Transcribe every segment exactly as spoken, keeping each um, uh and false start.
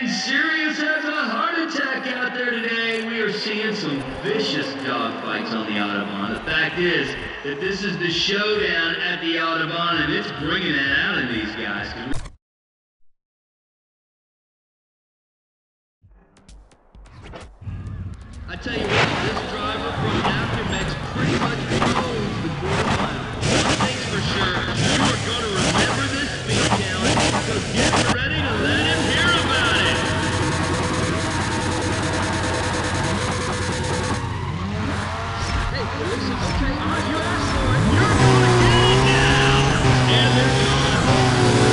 Serious has a heart attack out there today. We are seeing some vicious dogfights on the Autobahn. The fact is that this is the showdown at the Autobahn, and it's bringing it out in these guys. I tell you what, this driver from Aftermax pretty much owns the quarter mile. One thing's for sure, you are going to remember this speed challenge, so get ready to let him hear about it. Hey, listen, okay, all right, you asked for it. You're going to get it now. And they're going home.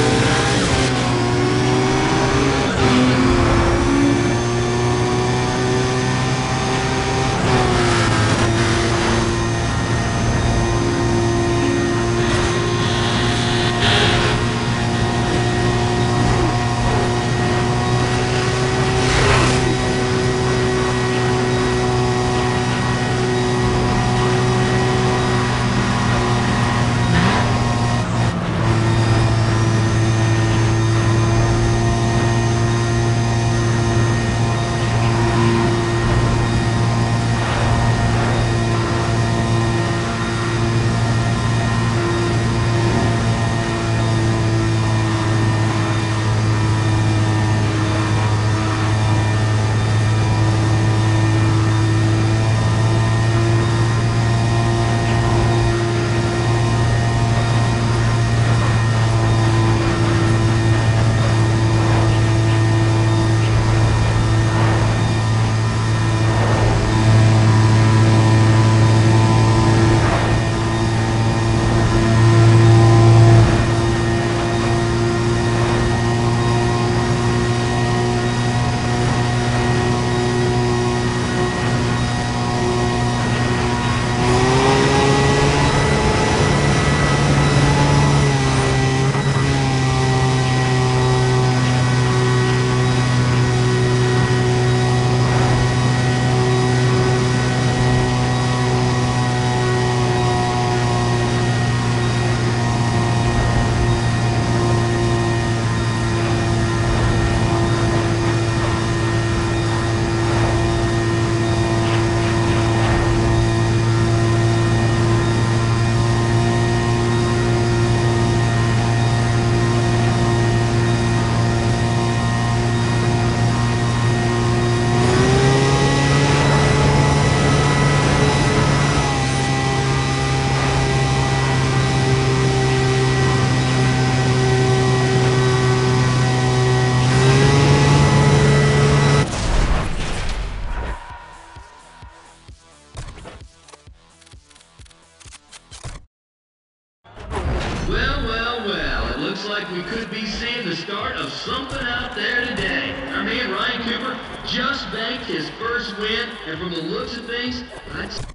Like we could be seeing the start of something out there today. Our man Ryan Cooper just banked his first win, and from the looks of things, I'd say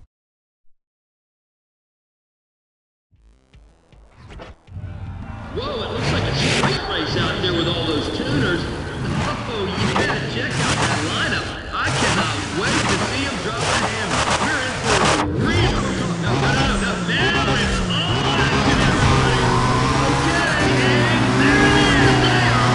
whoa, it looks like a street race out there with all those tuners. Oh, you gotta check out that lineup. I cannot wait to see him drop a hammer. We're in for a real no, no, no, no, no. Now it's all action, everybody. Okay, and there it is. They are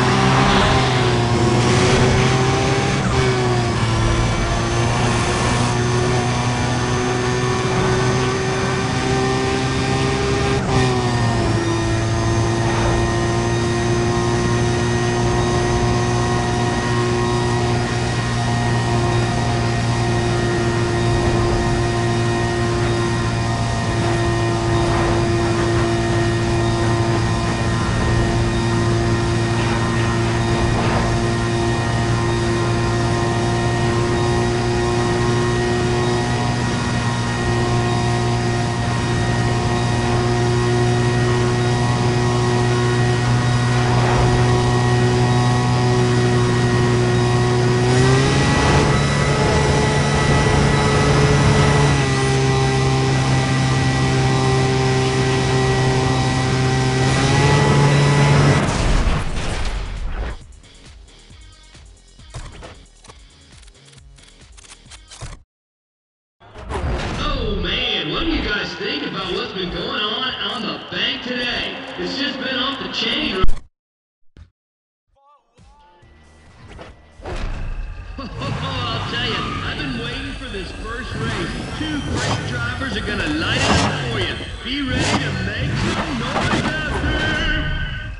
think about what's been going on on the bank today. It's just been off the chain. two great drivers are gonna light it up for you. Be ready to make some noise out there.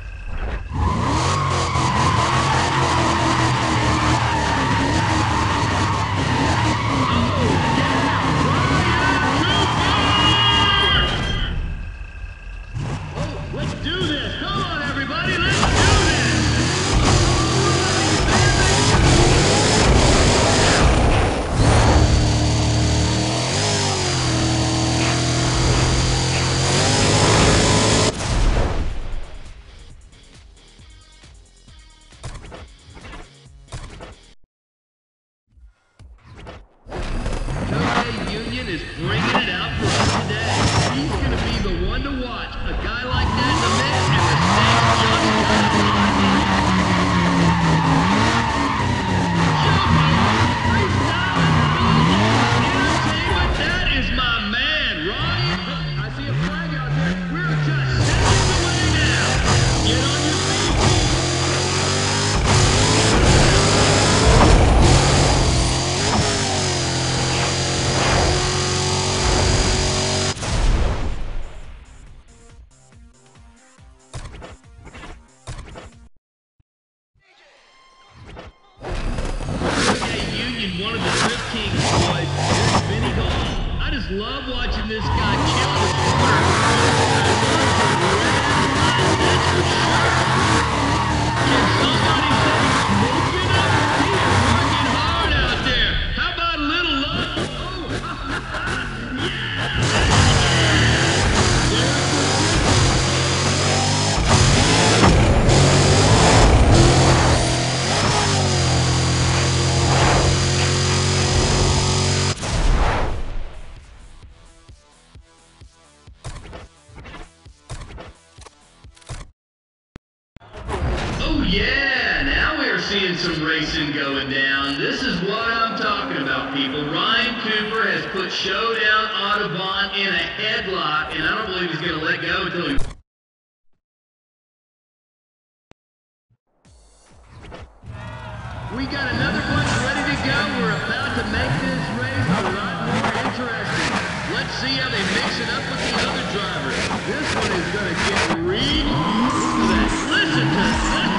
Is bringing it out for us today. He's going to be the one to watch. A guy like that in the mix and the stakes just got high. Entertainment, that is my man, Ryan. I see a flag out there. We're just sending the way now. Get on your feet. One of the Trip Kings boys, here's Vinny Gall. I just love watching this guy kill the corner. That's for sure. Can somebody say, open up? He is working hard out there. How about a little love? Oh, yeah. Oh yeah, now we're seeing some racing going down. This is what I'm talking about, people. Ryan Cooper has put Showdown Audubon in a headlock, and I don't believe he's going to let go until he... We got another bunch ready to go. We're about to make this race a lot more interesting. Let's see how they mix it up with the other drivers. This one is going to get really that. Listen to that.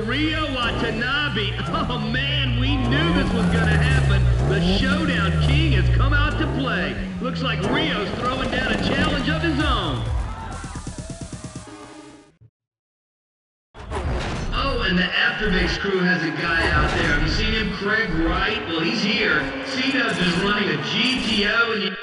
Rio Watanabe. Oh man, we knew this was gonna happen. The Showdown King has come out to play. Looks like Rio's throwing down a challenge of his own. Oh, and the Aftermix crew has a guy out there. Have you seen him, Craig Wright? Well, he's here. C-Dubs is running a G T O and you...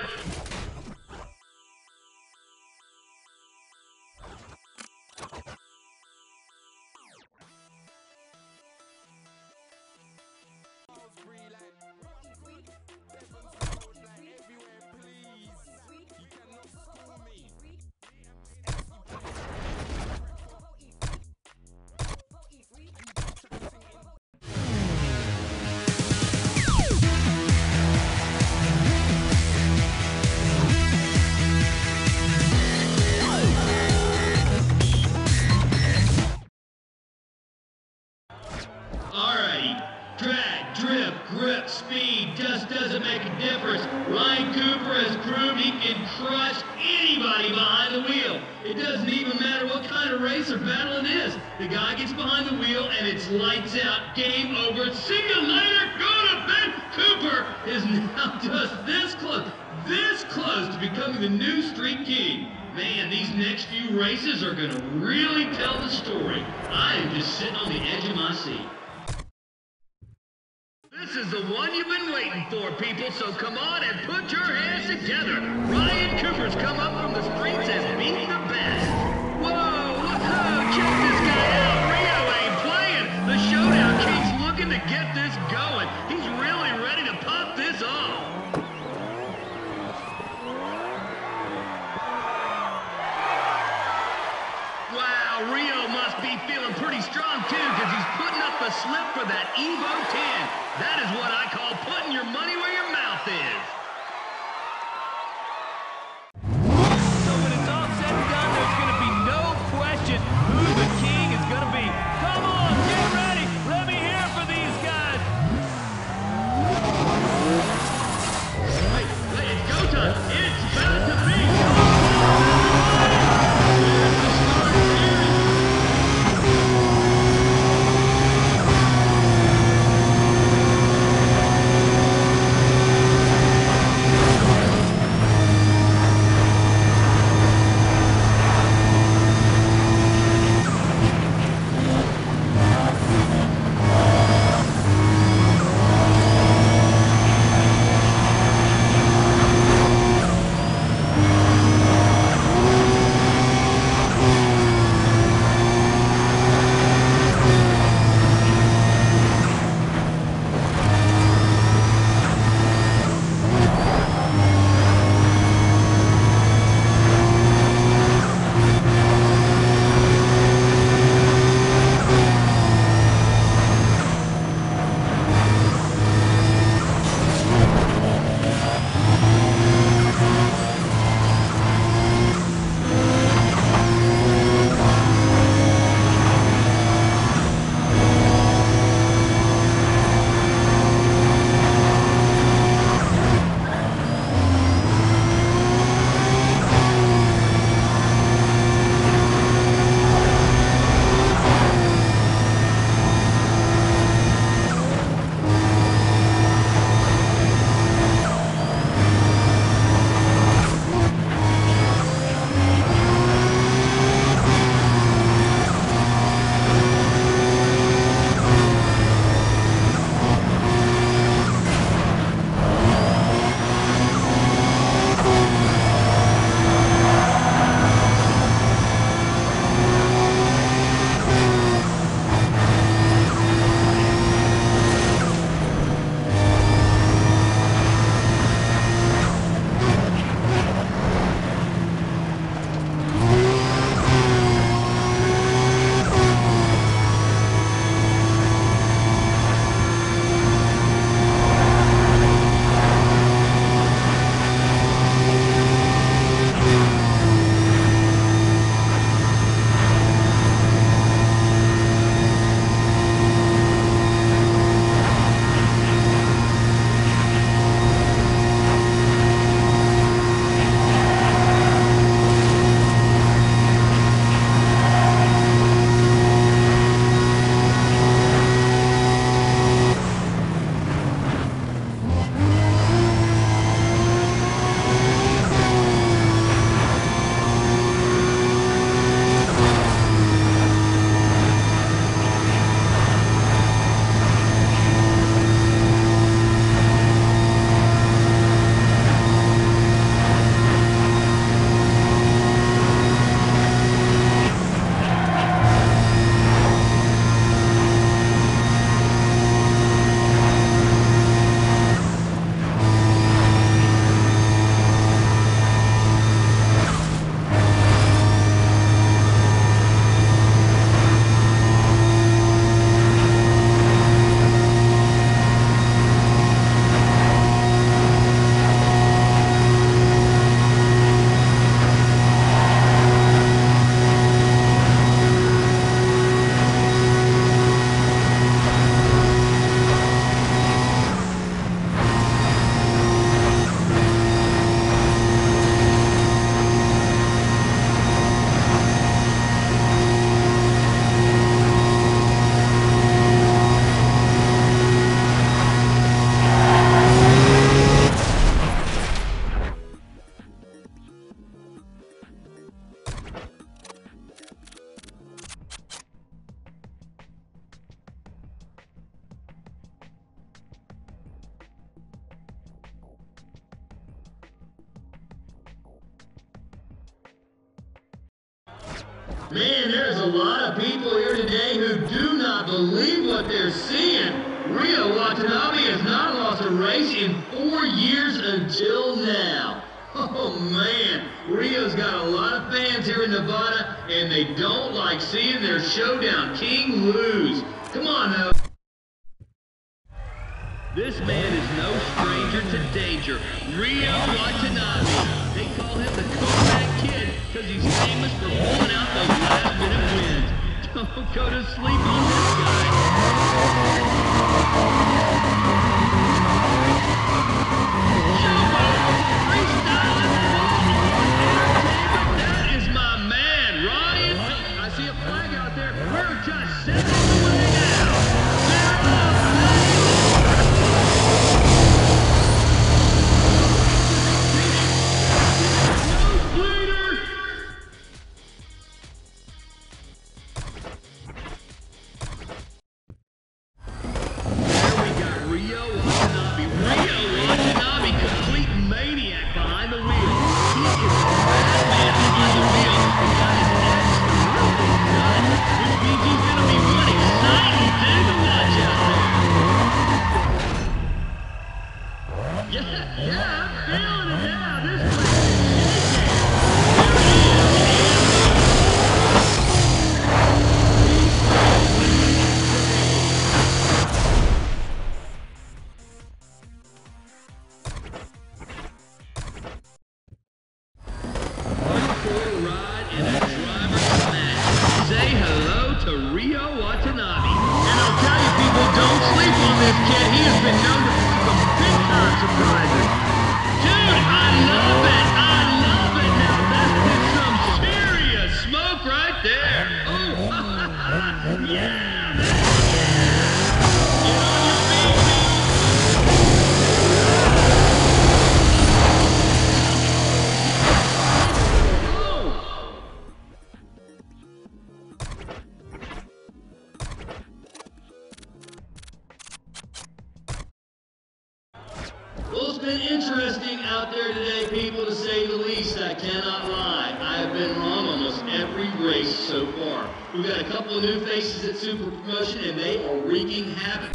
Drag, drift, grip, speed just doesn't make a difference. Ryan Cooper has proved he can crush anybody behind the wheel. It doesn't even matter what kind of race or battle it is. The guy gets behind the wheel and it's lights out, game over. See you later, go to bed. Cooper is now just this close, this close to becoming the new Street King. Man, these next few races are gonna really tell the story. I am just sitting on the edge of my seat. This is the one you've been waiting for, people, so come on and put your hands together. Ryan Cooper's come up from the streets and beat the best. Whoa, whoa, check this guy out. Rio ain't playing. The Showdown King's looking to get this going. He's really ready to pop this off. Wow, Rio must be feeling pretty strong, too, because he's putting up a slip for that Evo ten. That is what I call putting your money where your mouth is. So when it's all said and done, there's going to be no question who the king is going to be. Come on, get ready. Let me hear for these guys. Wait, wait, it's go time. It's about to be. Man, there's a lot of people here today who do not believe what they're seeing. Rio Watanabe has not lost a race in four years until now. Oh man, Rio's got a lot of fans here in Nevada, and they don't like seeing their showdown king lose. Come on now. This man is no stranger to danger. Rio Watanabe. They call him the Kodak Kid because he's famous for pulling out those last minute wins. Don't go to sleep on this guy. That is my man, Ryan. I see a flag out there. We're just sending away now. Well, it's been interesting out there today, people, to say the least. I cannot lie. I have been wrong almost every race so far. We've got a couple of new faces at Super Promotion, and they are wreaking havoc.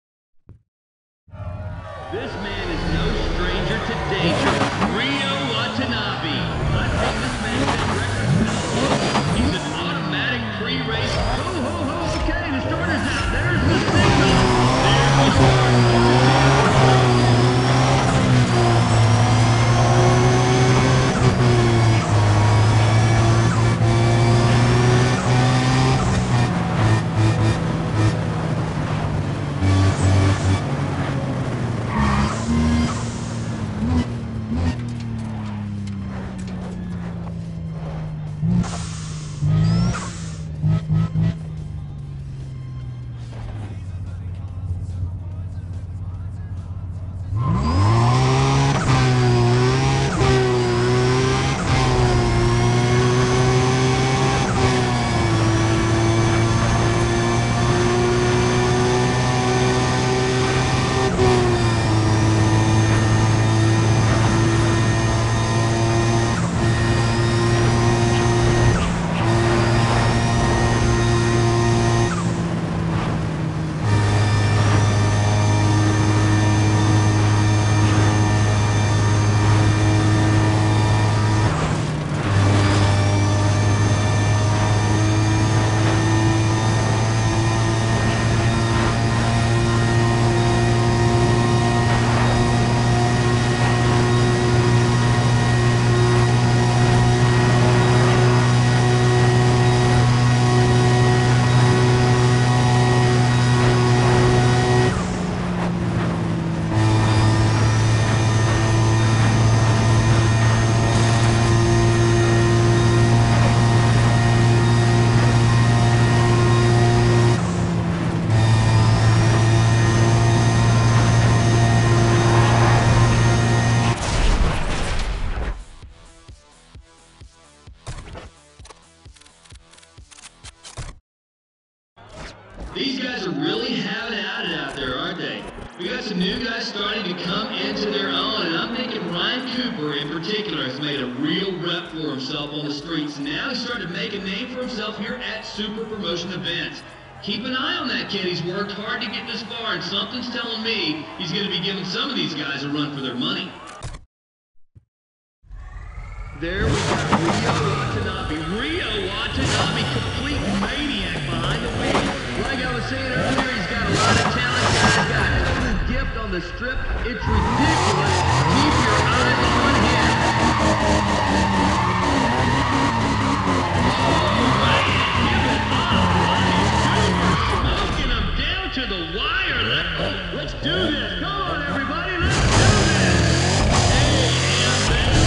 This man is no stranger to danger. Rio Watanabe. I think this man can record. He's an automatic pre-race. Ho, ho, ho. Okay, the starter's out. There's the signal. There's the start. We got some new guys starting to come into their own, and I'm thinking Ryan Cooper in particular has made a real rep for himself on the streets. Now he's starting to make a name for himself here at super promotion events. Keep an eye on that kid. He's worked hard to get this far, and something's telling me he's going to be giving some of these guys a run for their money. There we got Rio Watanabe. Rio Watanabe, complete maniac behind the wheel. Like I was saying earlier, he's got a lot of talent. He's got a total gift on the strip. It's ridiculous. Keep your eyes on him. Oh, man, give it up. Ryan Cooper smoking him down to the wire. Let, oh, let's do this. Come on, everybody. Let's do this. Hey, N F S.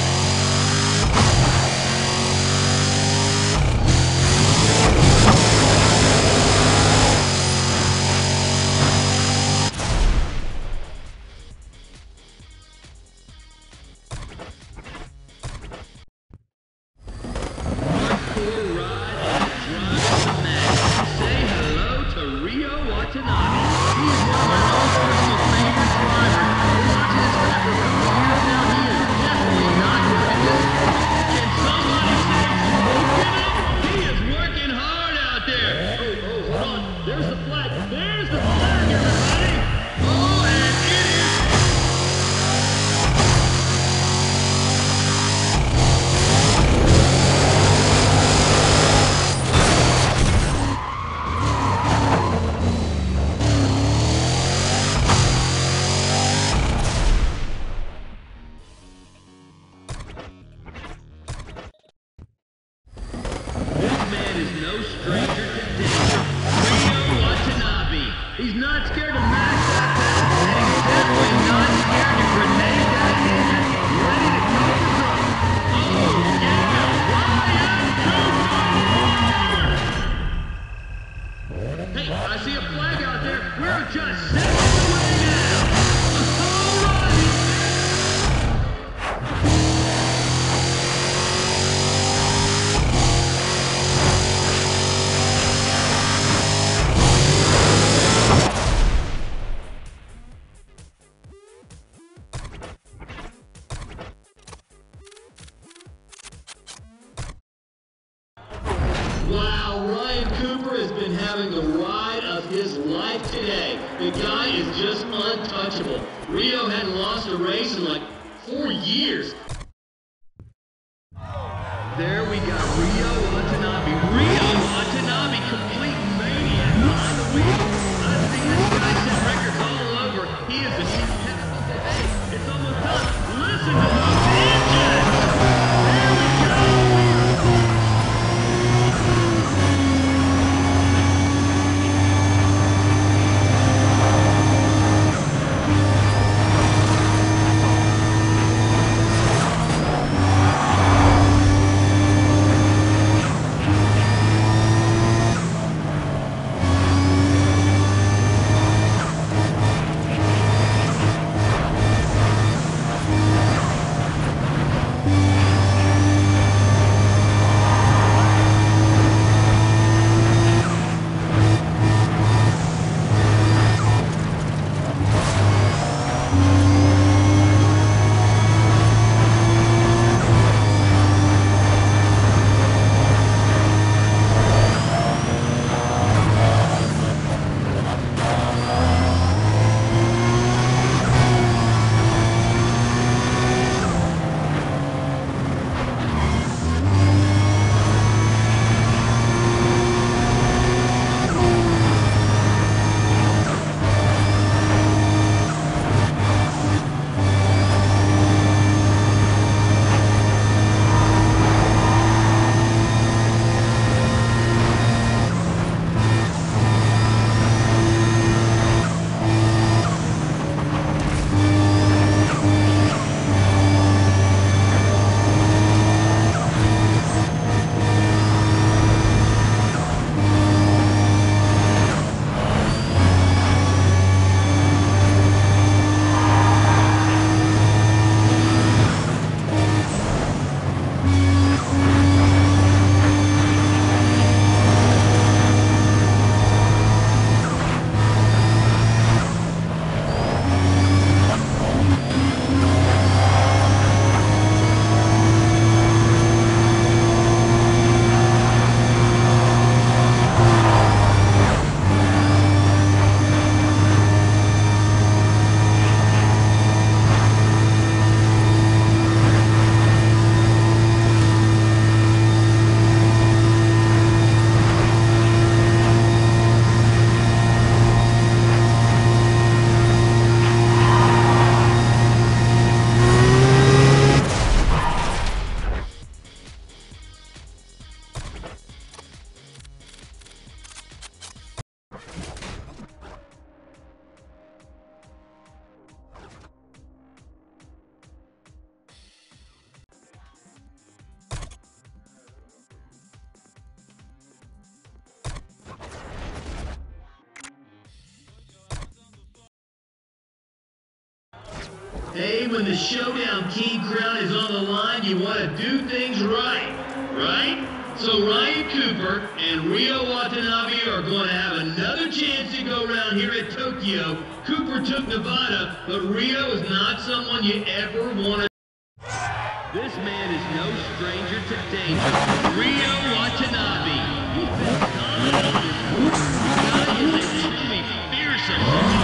Wow, Ryan Cooper has been having the ride of his life today. The guy is just untouchable. Rio hadn't lost a race in like four years. There we got Rio Watanabe. Rio Watanabe, complete maniac behind the wheel. I've seen this guy set records all over. He is an independent. Hey, it's almost done. Listen to those engines. There we go. Hey, when the showdown king crown is on the line, you want to do things right, right? So Ryan Cooper and Rio Watanabe are going to have another chance to go around here at Tokyo. Cooper took Nevada, but Rio is not someone you ever want to... This man is no stranger to danger. Rio Watanabe. He's been dominant on this course. The guy is a truly fearsome.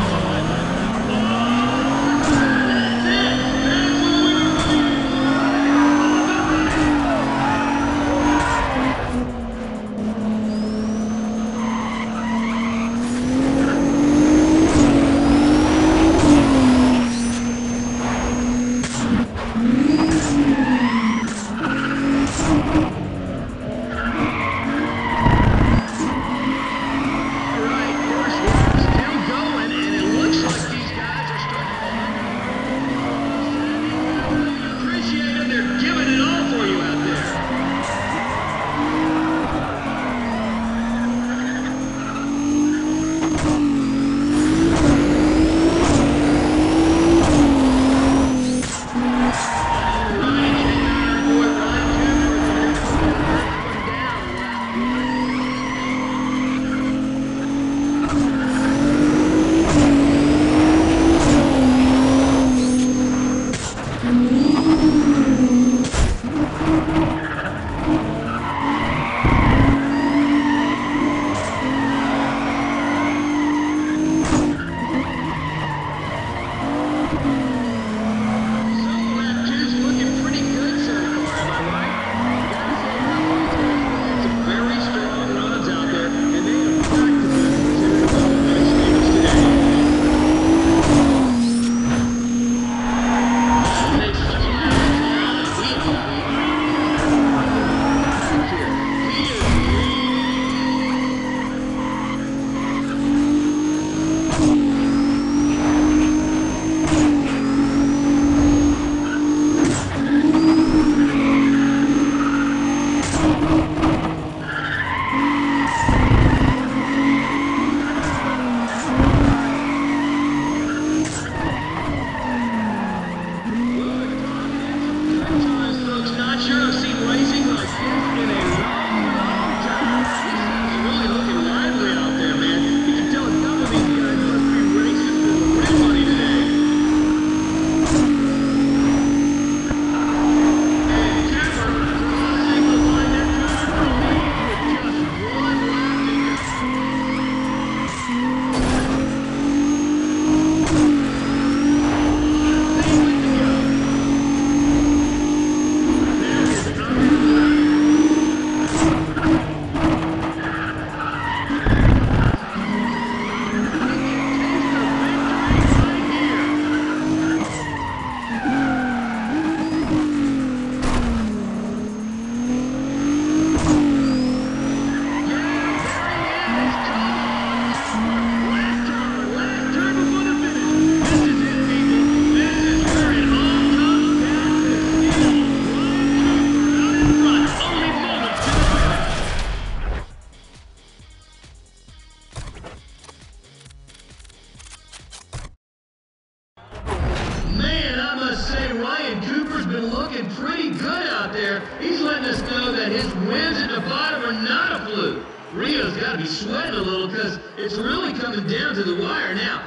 Rio's got to be sweating a little because it's really coming down to the wire now.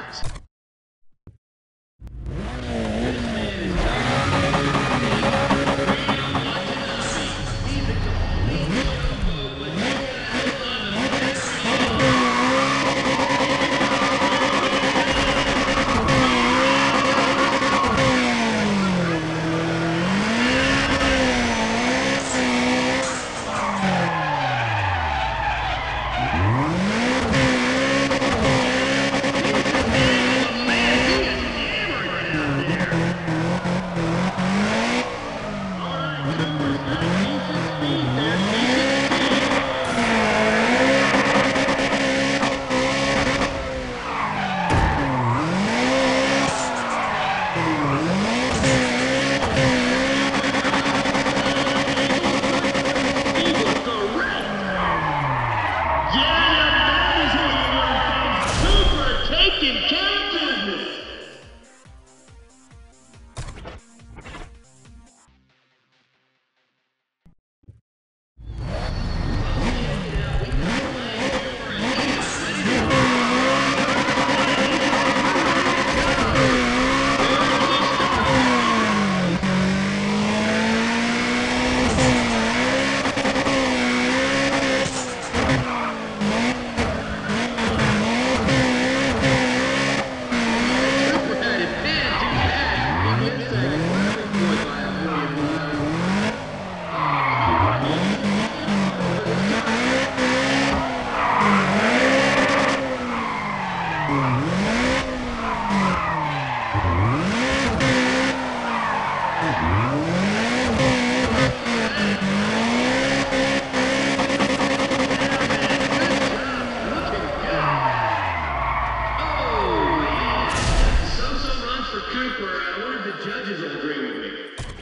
This man is He's a complete showboat, but he's got a He's Cooper. I wonder if the judges will agree with me.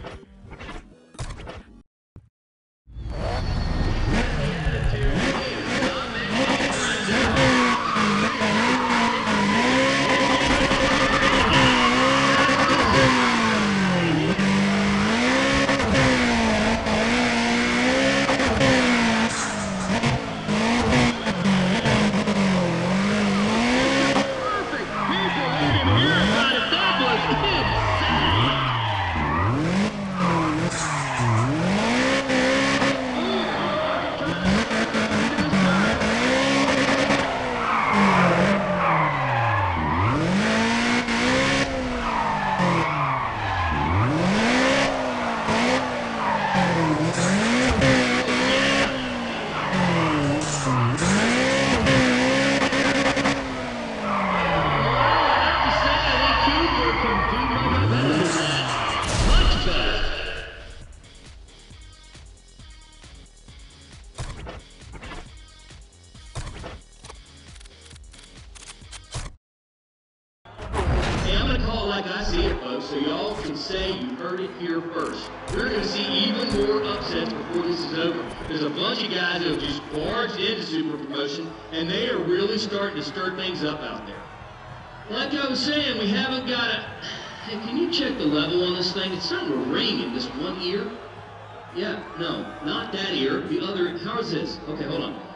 Like I see it, folks, so y'all can say you heard it here first. We're going to see even more upsets before this is over. There's a bunch of guys who have just barged into Super Promotion, and they are really starting to stir things up out there. Like I was saying, we haven't got a... Hey, can you check the level on this thing? It's starting to ring in this one ear. Yeah, no, not that ear. The other... How is this? Okay, hold on.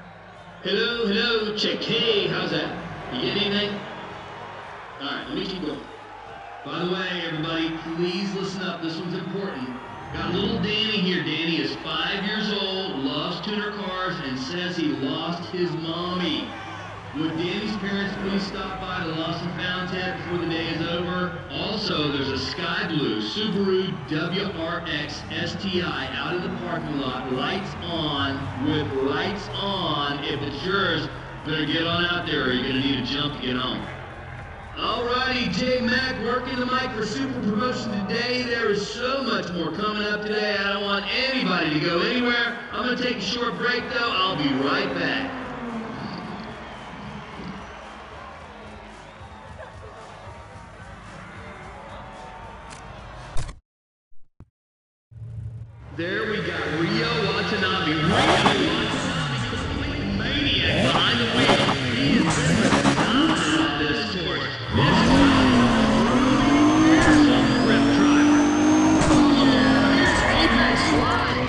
Hello, hello, check. Hey, how's that? You get anything? All right, let me keep going. By the way, everybody, please listen up. This one's important. Got little Danny here. Danny is five years old, loves tuner cars, and says he lost his mommy. Would Danny's parents please stop by the Lost and Found tab before the day is over? Also, there's a sky blue Subaru W R X S T I out in the parking lot, lights on, with lights on. If it's yours, better get on out there or you're going to need a jump to get home. Alrighty, J Mac working the mic for Super Promotion today. There is so much more coming up today. I don't want anybody to go anywhere. I'm going to take a short break, though. I'll be right back. There we got Rio Watanabe. Rio Watanabe, complete maniac behind the wheel. He has been dominant on this course. This is a grip driver. Oh yeah, here's Apex slide.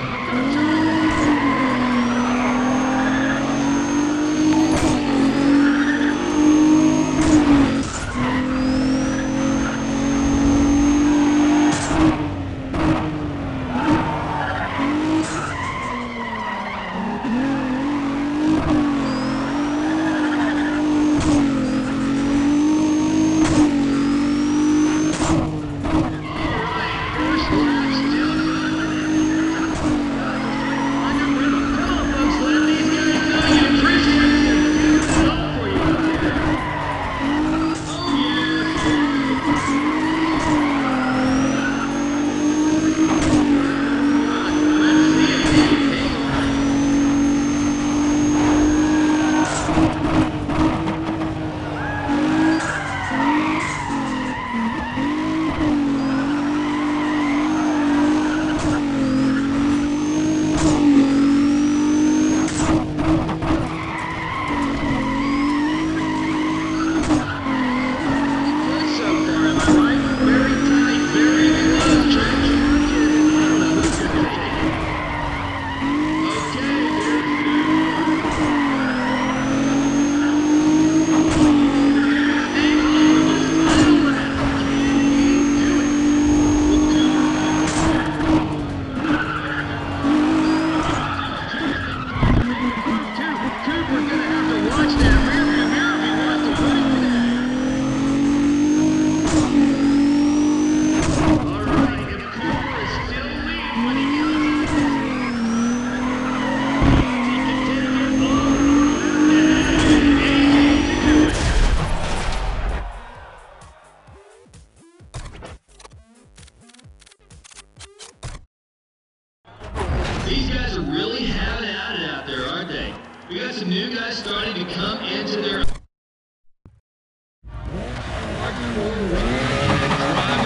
These guys are really having at it out there, aren't they? We got some new guys starting to come into their...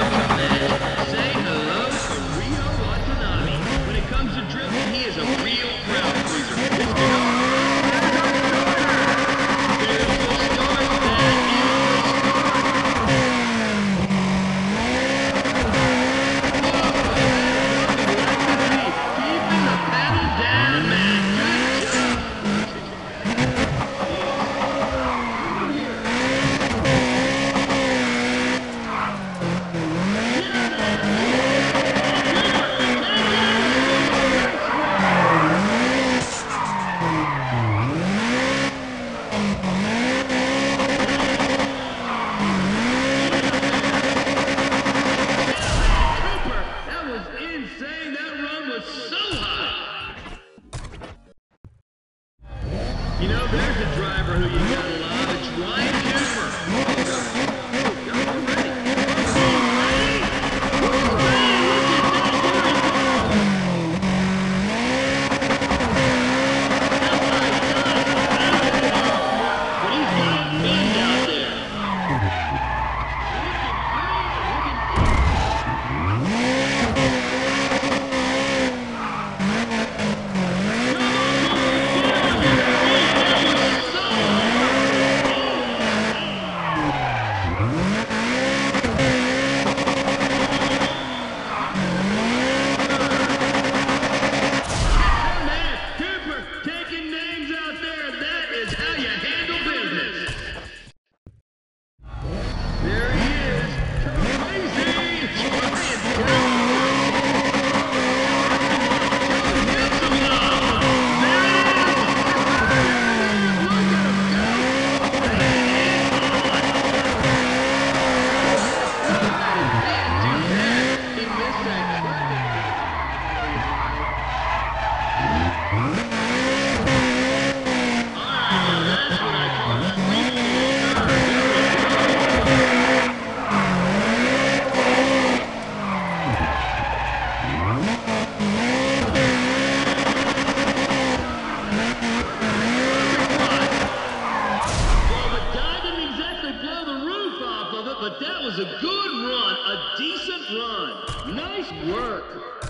was a good run, a decent run. Nice work.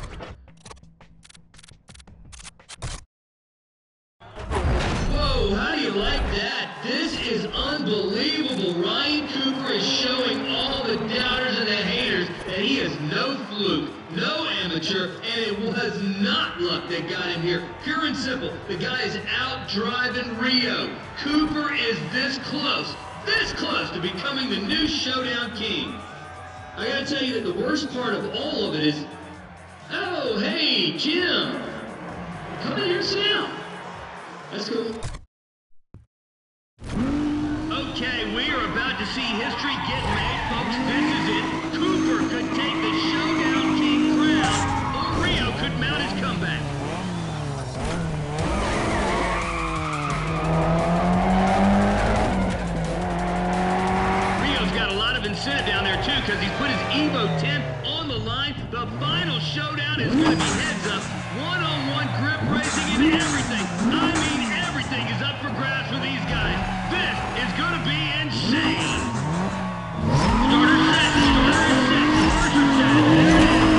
Whoa, how do you like that? This is unbelievable. Ryan Cooper is showing all the doubters and the haters that he is no fluke, no amateur, and it was not luck that got him here. Pure and simple, the guy is out driving Rio. Cooper is this close, this close to becoming the new Showdown King. I gotta tell you that the worst part of all of it is, oh, hey, Jim, come in here and sit down. That's cool. Okay, we are about to see history get made, folks. This is it. Cooper could take the Showdown King crown, or Rio could mount his comeback. Rio's got a lot of incentive down there, too, because he's put his Evo ten on the line. The final showdown is going to be heads up. One-on-one grip racing and everything. I mean, everything is up for grabs for these guys. This is going to be insane. Starter set, starter set, starter set. There it is.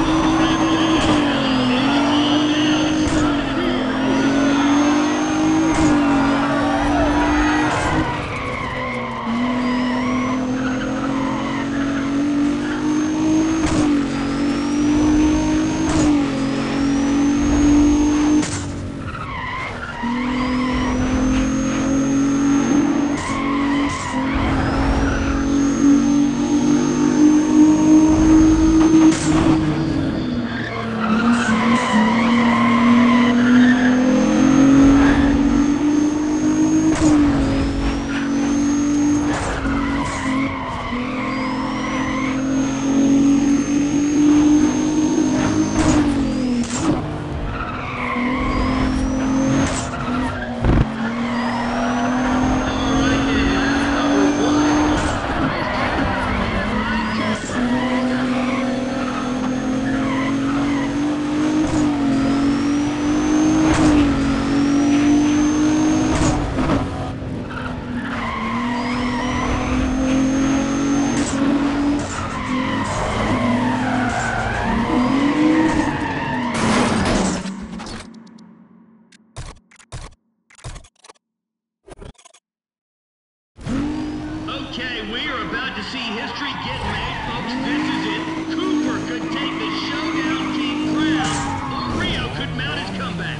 Okay, we are about to see history get made, folks. This is it. Cooper could take the Showdown King crown, or Rio could mount his comeback.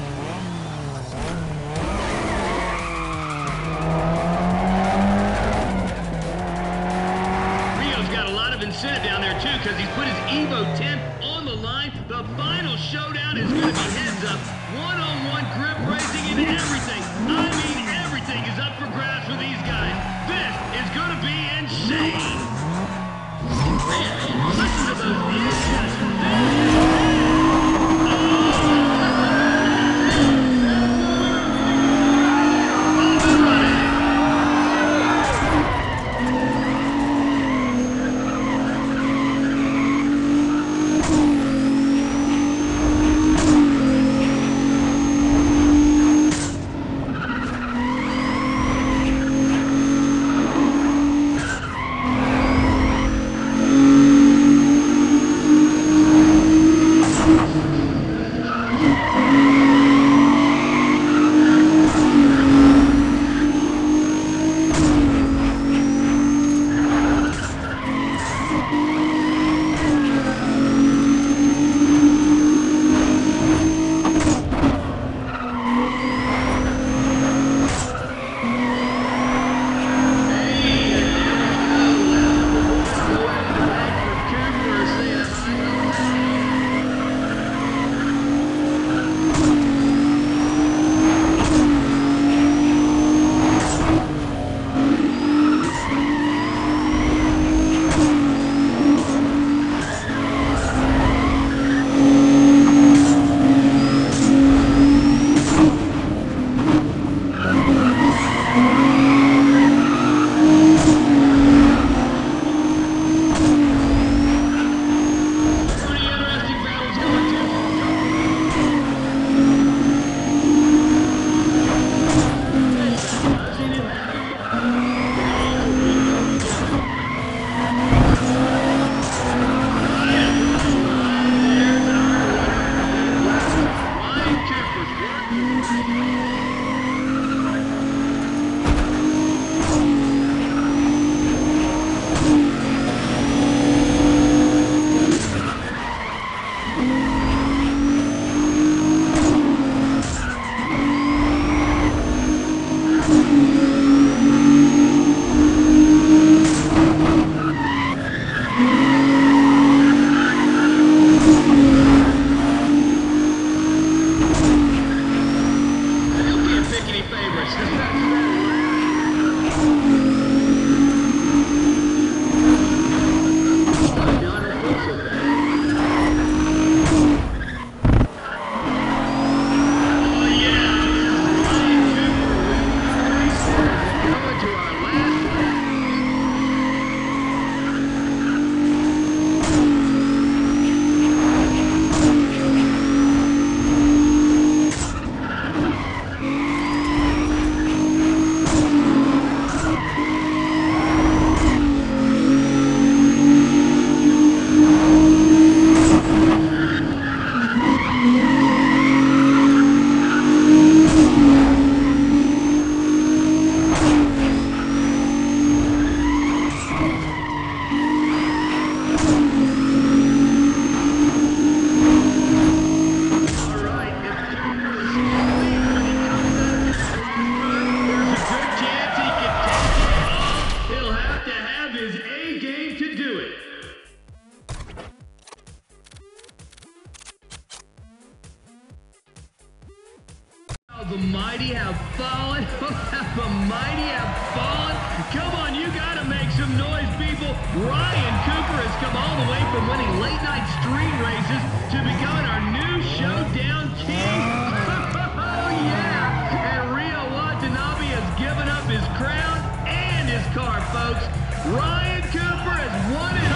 Rio's got a lot of incentive down there, too, because he's put his Evo ten on the line. The final showdown is going to be heads up. One-on-one grip racing and everything. I mean, everything is up for grabs for these guys. This is going to be insane. Man, listen to those engines. to it. How the mighty have fallen. How the mighty have fallen. Come on, you got to make some noise, people. Ryan Cooper has come all the way from winning late night street races to becoming our new showdown king. Oh, yeah. And Rio Watanabe has given up his crown and his car, folks. Ryan Cooper has won it